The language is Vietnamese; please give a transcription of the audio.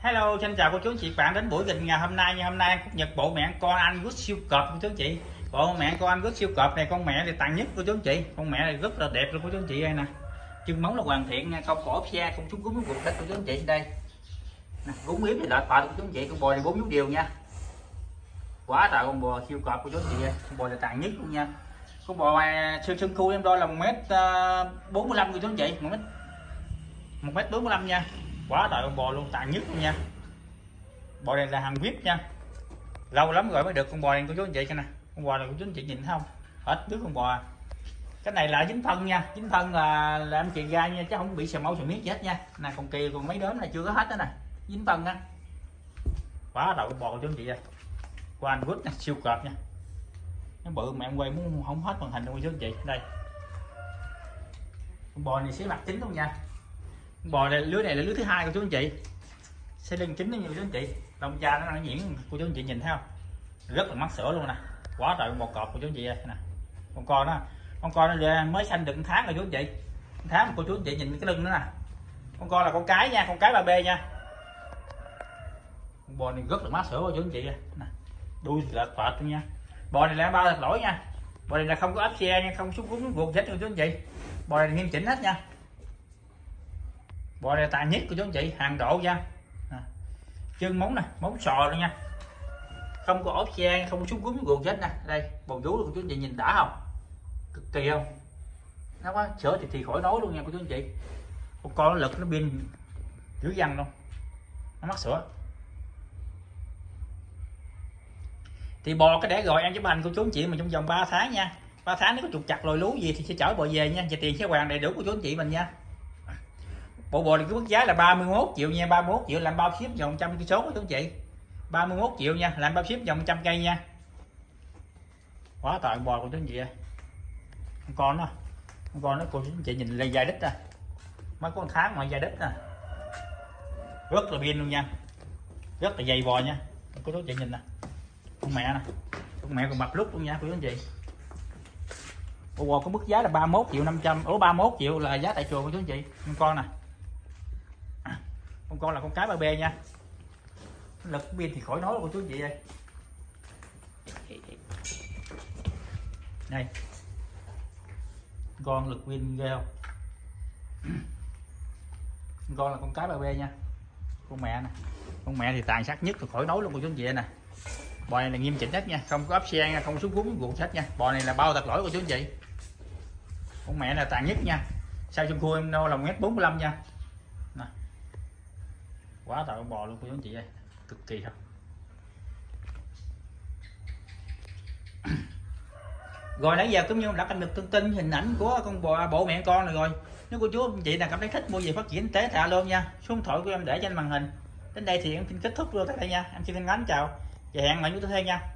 Hello, xin chào cô chú anh chị bạn đến buổi trình ngày hôm nay. Như hôm nay cập nhật bộ mẹ con Angus siêu cọp cô chú anh chị. Bộ mẹ con Angus siêu cọp này con mẹ thì tàn nhất cô chú anh chị. Con mẹ này rất là đẹp luôn cô chú anh chị đây nè. Chân móng là hoàn thiện nha, không cổ xe, không xuống gúng gục đất cô chú anh chị đây. Nè, gúng yếm thì đợt cô chú anh chị, con bò này 4 vú đều nha. Quá trời con bò siêu cọp cô chú anh chị ơi. Con bò này tàn nhất luôn nha. Con bò sơn khu em đo là 1m45 cô chú anh chị, 1m45 nha. Quá trời con bò luôn, tàn nhất luôn nha. Bò này là hàng VIP nha, lâu lắm rồi mới được con bò này cô chú anh chị. Cái nè, con bò này cô chú anh chị nhìn thấy không, hết nước con bò. Cái này là dính phân nha, dính phân là em chị ra nha, chứ không bị sờ mâu sờ miết gì hết nha. Nè con kia còn mấy đốm này chưa có hết đó nè, dính phân á. Quá trời con bò cô chú anh chị ơi, qua anh quýt siêu cọp nha. Nó bự mà em quay muốn không hết màn hình đâu cô chú anh chị. Đây con bò này xé mặt chính luôn nha. Bò này lưới là lưới thứ hai của chú anh chị, xe lưng chính đó như chú anh chị, lông da nó đang nhiễm cô chú anh chị nhìn thấy không, rất là mắc sữa luôn nè. Quá trời con bò cọp của chú anh chị nè. Con con nó mới sanh được 1 tháng rồi chú anh chị, 1 tháng mà cô chú anh chị nhìn cái lưng nữa nè. Con là con cái nha, con cái 3B nha. Con bò này rất là mắc sữa của chú anh chị nè, đuôi là toạt luôn nha. Bò này là bao thật lỗi nha, bò này là không có áp xe nha, không xuống cúng ruột chết của chú anh chị. Bò này nghiêm chỉnh hết nha, bò này tài nhất của chú anh chị, hàng độ nha. Chân móng nè, móng sò luôn nha, không có ốp xe, không có xuống cúng ruột chết nè. Đây bò vú của chú anh chị nhìn đã không, cực kỳ không, nó quá sữa thì khỏi nói luôn nha cô chú anh chị. Con nó lực nó pin dữ dằn luôn, nó mắc sữa. Thì bò cái để rồi ăn chấm hành cô chú anh chị mình trong vòng 3 tháng nha. 3 tháng nếu có trục chặt lồi lú gì thì sẽ chở bò về nha, và tiền sẽ hoàn đầy đủ của chú anh chị mình nha. Bộ bò này cái mức giá là 31 triệu nha, 31 triệu làm bao ship vòng 100 cây số của chú anh chị. 31 triệu nha, làm bao ship vòng 100 cây nha. Quá trời bò của chú anh chị ơi. Con nó cô chú anh chị nhìn lên dài đít ra, mới có 1 tháng mà dài đít nè, rất là pin luôn nha, rất là dày bò nha cô chú anh chị nhìn nè. Con mẹ nè, con mẹ còn mập lúc luôn nha cô chú anh chị. Bộ bò có mức giá là 31 triệu 500, 31 triệu là giá tại chuồng của chú anh chị. Con nè, con là con cái 3B nha, lực pin thì khỏi nói của chú anh chị ơi. Đây con lực pin ghê không. Con là con cái 3B nha. Con mẹ nè, con mẹ thì tàn sát nhất thì khỏi nói luôn của chú anh chị nè. Bò này là nghiêm chỉnh hết nha, không có áp xe nha, không xuống cuốn ruột hết nha. Bò này là bao thật lỗi của chú anh chị. Con mẹ là tàn nhất nha, sao trong khu em nô là 1m45 nha. Nè, quá trời con bò luôn của chú anh chị ơi, cực kỳ không. Rồi nãy giờ cũng như đã cập nhật thông tin hình ảnh của con bò bộ mẹ con này rồi. Nếu cô chú anh chị nào cảm thấy thích mua về phát triển kinh tế tạ luôn nha, số điện thoại của em để trên màn hình. Đến đây thì em xin kết thúc luôn tại đây nha, em xin thân ái chào và hẹn lại những tiếp theo nha.